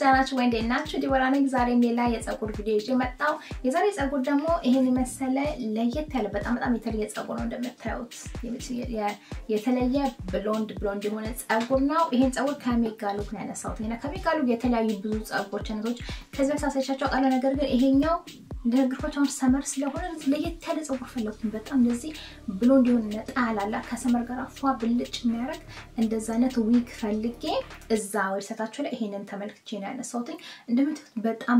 ዳናችሁ ወይ እንደናችሁ ዲቦራ ነኝ ዛሬም ሌላ የፀጉር ቪዲዮ ይዤ መጣሁ የዛሬ ፀጉር ደግሞ ይሄን መሰለ ለየት ያለ በጣም የተለየ ፀጉር ነው እንደምታዩት የተለየ ብሎንድ የሆነ ፀጉር ነው ይሄን ፀጉር ከሜጋሉክ ነው ያነሳሁት እና ከሜጋሉክ የተለያዩ ብዙ ፀጉሮች አይነቶች ከዚህ በሳሳቻቸው ቃለ ነገር ግን ይሄኛው እንደነገርኳችሁ ሰመር ስለሆነ ለየት ያለ ፀጉር ፈለኩኝ በጣም እንደዚህ ብሎንድ የሆነ ነጣላላ ከሰመር ጋር አፏ ብልጭ የሚያረግ እንደዛ አይነት ዊግ ፈልጌ እዛ ወይሰታችሁ ላይ ይሄንን ተመልክቼ ነው ያነሳሁት እንደምትሉት በጣም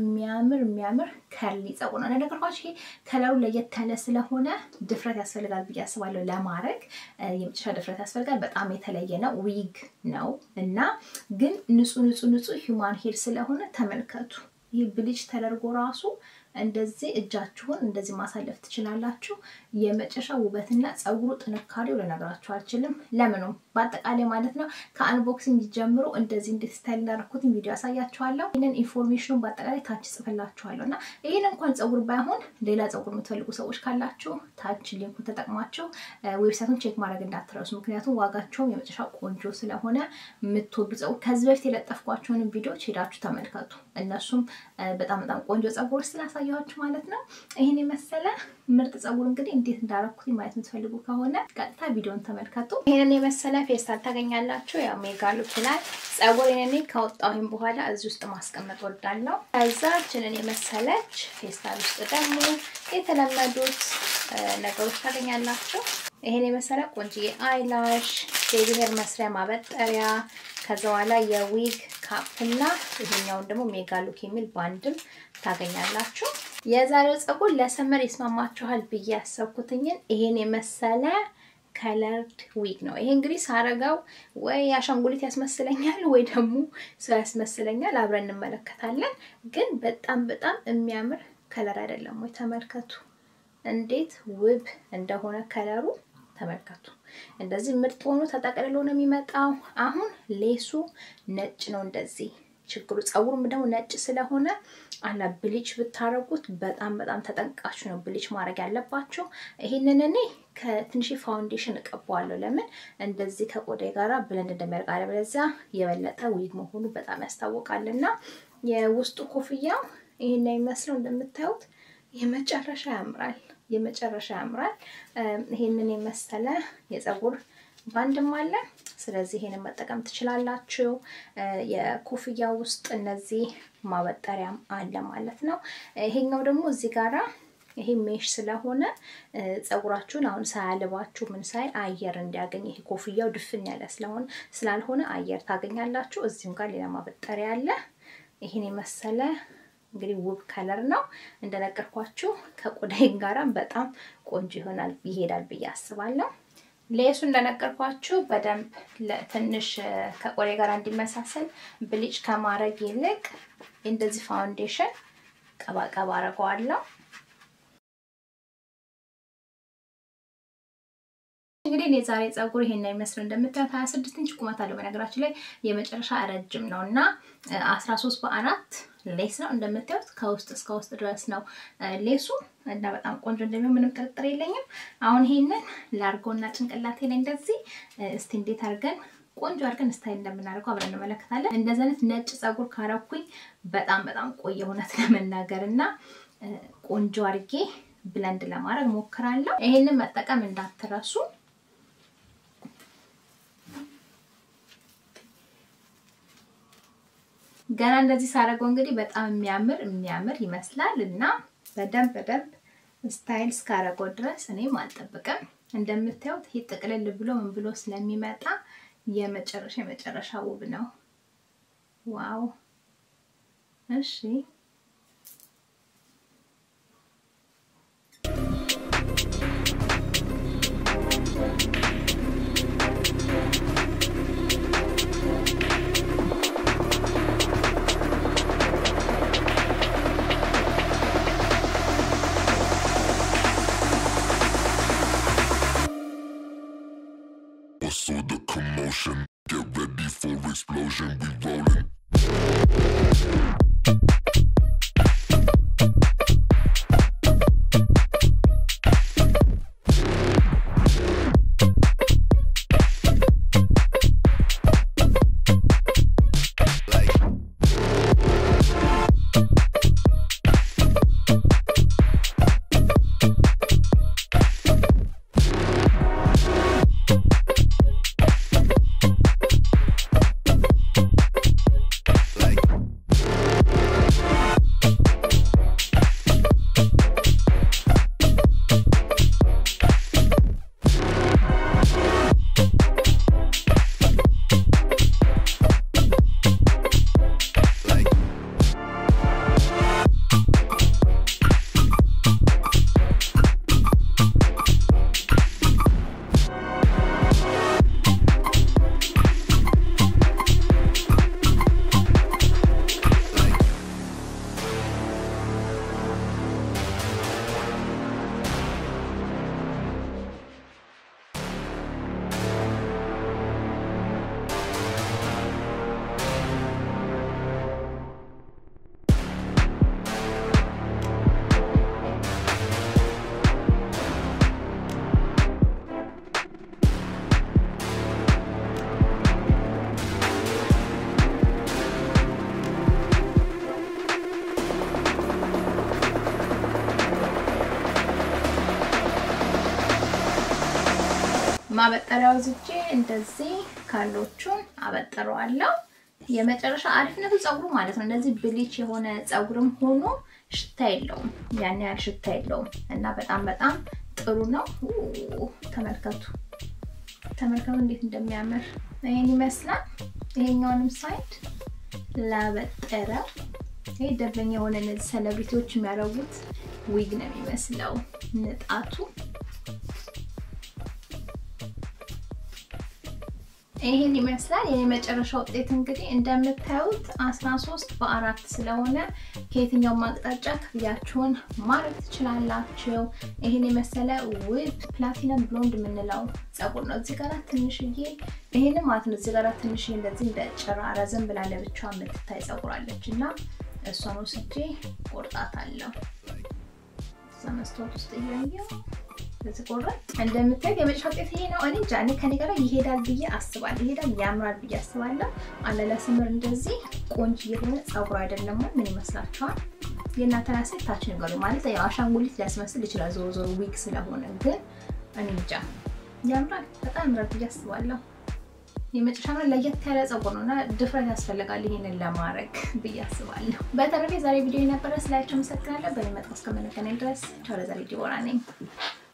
የሚያምር ከርሊ ፀጉር ነው እንደነገርኳችሁ ይሄ ከለሩ ለየት ያለ ስለሆነ ድፍረት ያስፈልጋል ብዬ አስባለሁ ለማረግ የምትሻ ድፍረት ያስፈልጋል በጣም የተለየ ነው ዊግ ነው እና ግን ንጹህ ሂዩማን ሄር ስለሆነ ተመልከቱ ይሄ ብሊች ተደርጎ ራሱ እንደዚህ እጃችሁን እንደዚህ ማሳለፍ ትችላላችሁ የመጨረሻ ውበትና ፀጉሩ ጥንካሬው ለነገራችሁ አልችልም ለምንም በአጠቃላይ ማለት ነው ከአንቦክሲንግ ጀምሮ እንደዚህ ስታይል እንዳደረኩት ቪዲዮ ያሳያችኋለሁ ይሄንን ኢንፎርሜሽኑን በአጠቃላይ ታች ጽፈላችኋለሁና ይሄን እንኳን ፀጉር ባይሆን ሌላ ፀጉር የምትፈልጉ ሰዎች ካላችሁ ታች ሊንኩን ተጠቅማችሁ ዌብሳይቱን ቼክ ማድረግ እንዳትረሱ ምክንያቱም ዋጋቸው የመጨረሻ ቆንጆ ስለሆነ የምትወዱ ፀጉር ከዚህ በፊት የለጠፍኳቸውን ቪዲዮዎች ሄዳችሁ ተመልከቱ እነሱም በጣም ቆንጆ ፀጉር ስላሳያችሁ ማለት ነው ይሄን የመሰለ ምርጥ ፀጉር እንግዲህ እንዴት እንዳረኩት ማየት የምትፈልጉ ከሆነ ቀጥታ ቪዲዮን ተመልከቱ ይሄንን የመሰለ ፌስታል ታገኛላችሁ ያው ሜጋሉክ ላይ ፀጉሬን እኔ ካወጣሁኝ በኋላ እዚህ ውስጥ ማስቀመጥ ወዳለሁ ከዛችንን የመሰለች ፌስታል ውስጥ ደግሞ የተለመዱት ነገሮች ታገኛላችሁ ይሄን የመሰለ ቆንጆ አይላሽ ቤቢ ሄር መስሪያ ማበጠሪያ ከዛዋላ የዊግ ካፕና ይሄኛው ደግሞ ሜጋሉክ የሚል ባንድም ታገኛላችሁ የዛሬው ፀጉር ለሰመር ይስማማችኋል ብዬ ያሰብኩትኝን ይሄን የመሰለ ከለርድ ዊግ ነው ይሄ እንግዲህ ሳረጋው ወይ አሻንጉሊት ያስመስለኛል ወይ ደግሞ ሰው ያስመስለኛል አብረን እንመለከታለን ግን በጣም የሚያምር ከለር አይደለም ወይ ተመልከቱ እንዴት ውብ እንደሆነ ከለሩ ተመልከቱ እንደዚህ ምርጥ ሆኖ ተጠቅልሎ ነው የሚመጣው አሁን ሌሱ ነጭ ነው እንደዚህ ችግሩ ፀጉሩም ደግሞ ነጭ ስለሆነ አላ ብሊች ብታረጉት በጣም ተጠንቃችሁ ነው ብሊች ማድረግ ያለባችሁ ይሄንን እኔ ከትንሽ ፋውንዴሽን እቀባዋለሁ ለምን እንደዚህ ከቆዳዬ ጋራ ብለንድ እንደሚያርቅ አለበለዚያ የበለጠ ዊግ መሆኑ በጣም ያስታውቃልና የውስጡ ኮፍያው ይሄን አይመስለው እንደምታዩት የመጨረሻ ያምራል ይሄንን የመሰለ የፀጉር ባንድም አለ ስለዚህ ይሄንን መጠቀም ትችላላችሁ የኮፍያው ውስጥ እነዚህ ማበጠሪያም አለ ማለት ነው ይሄኛው ደግሞ እዚህ ጋራ ይሄ ሜሽ ስለሆነ ፀጉራችሁን አሁን ሳያልባችሁ ምን ሳይ አየር እንዲያገኝ ይሄ ኮፍያው ድፍን ያለ ስላልሆነ አየር ታገኛላችሁ እዚህም ጋር ሌላ ማበጠሪያ አለ ይሄን የመሰለ እንግዲህ ውብ ከለር ነው እንደነገርኳችሁ ከቆዳዬ ጋራ በጣም ቆንጆ ይሄዳል ብዬ አስባለሁ ሌሱ እንደነገርኳችሁ በደንብ ለትንሽ ከቆዳዬ ጋራ እንዲመሳሰል ብሊች ከማረግ ይልቅ እንደዚህ ፋውንዴሽን ቀባ አረጋለሁ እንግዲህ የዛሬ ፀጉር ይሄን አይመስል እንደምታዩት 26 ኢንች ቁመት አለው በነገራችን ላይ የመጨረሻ ረጅም ነውና 13 በ4 ሌስ ነው እንደምታዩት ከውስጥ እስከ ውስጥ ድረስ ነው ሌሱ እና በጣም ቆንጆ እንደሚሆን ምንም ጥርጥር የለኝም አሁን ይሄንን ላርጎና ጭንቅላቴ ላይ እንደዚህ እስቲ እንዴት አድርገን ቆንጆ አድርገን ስታይል እንደምናደርገው አብረን እንመለከታለን እንደዚህ አይነት ነጭ ፀጉር ካረኩኝ በጣም ቆየ ሆነት ለመናገርና ቆንጆ አድርጌ ብለንድ ለማድረግ ሞክራለሁ ይሄንን መጠቀም እንዳትረሱ ገና እንደዚህ ሳረገው እንግዲህ በጣም የሚያምር ይመስላልና በደንብ ስታይል ስካረገው ድረስ እኔም አልጠብቅም እንደምታዩት ይሄ ጥቅልል ብሎ ምን ብሎ ስለሚመጣ የመጨረሻ ውብ ነው ዋው እሺ So the commotion, get ready for explosion, we rolling. Like ማበጠሪያው ዝጄ እንደዚህ ካሎቹን አበጥረዋለሁ የመጨረሻ አሪፍነቱ ጸጉሩ ማለት ነው እንደዚህ ብሊች የሆነ ጸጉርም ሆኖ ሽታ የለውም ያን ያህል ሽታ የለውም እና በጣም ጥሩ ነው ተመልከቱ እንዴት እንደሚያምር ይሄን ይመስላል ይሄኛውንም ሳይድ ላበጠረ ይሄ ደበኛ የሆነ እነዚህ ሴሌብሪቲዎች የሚያረጉት ዊግ ነው የሚመስለው ንጣቱ ይሄን ይመስላል የመጨረሻው ውጤት እንግዲህ እንደምታዩት 13 በ4 ስለሆነ ከየትኛው ማቅጣጫ ክፍያችሁን ማድረግ ትችላላችሁ ይሄን የመሰለ ውብ ፕላቲነም ብሎንድ ምንለው ጸጉር ነው እዚህ ጋር ትንሽዬ ይሄን ማለት ነው እዚህ ጋር ትንሽዬ እንደዚህ እንደ ጭራ ረዘም ብላ ለብቻው የምትታይ ጸጉር አለችና እሷን ወስጄ ቆርጣታለሁ ሰመስቶት ውስጥ እያየው ተቆረጥ እንደምታዩት የመጨረሻው ውጤት ይሄ ነው እኔ ጃኒ ከኔ ጋር ይሄዳል ብዬ አስባለሁ ይሄዳል ያምራል ብዬ አስባለሁ አለለስምር እንደዚህ ቆንጆ የሆነ ጸጉር አይደለም ምን ይመስላችኋል የእናንተ ራስህ ታች ነገሩ ማለት ያው አሻንጉሊት ሊያስመስል ይችላል ዞሮ ዊግ ስለሆነ ግን እኔ ጃ ያምራል በጣም ያምራል ብዬ አስባለሁ የመጨረሻው ለየት ያለ ጸጉር ነውና ድፍረት ያስፈልጋል ይሄንን ለማድረግ ብዬ አስባለሁ በተረፈ ዛሬ ቪዲዮ ነበር ስላያችሁ መሰክራለሁ በሚመጣው እስከምንገናኝ ድረስ ቻው ለዛሬ ዲቦራ ነኝ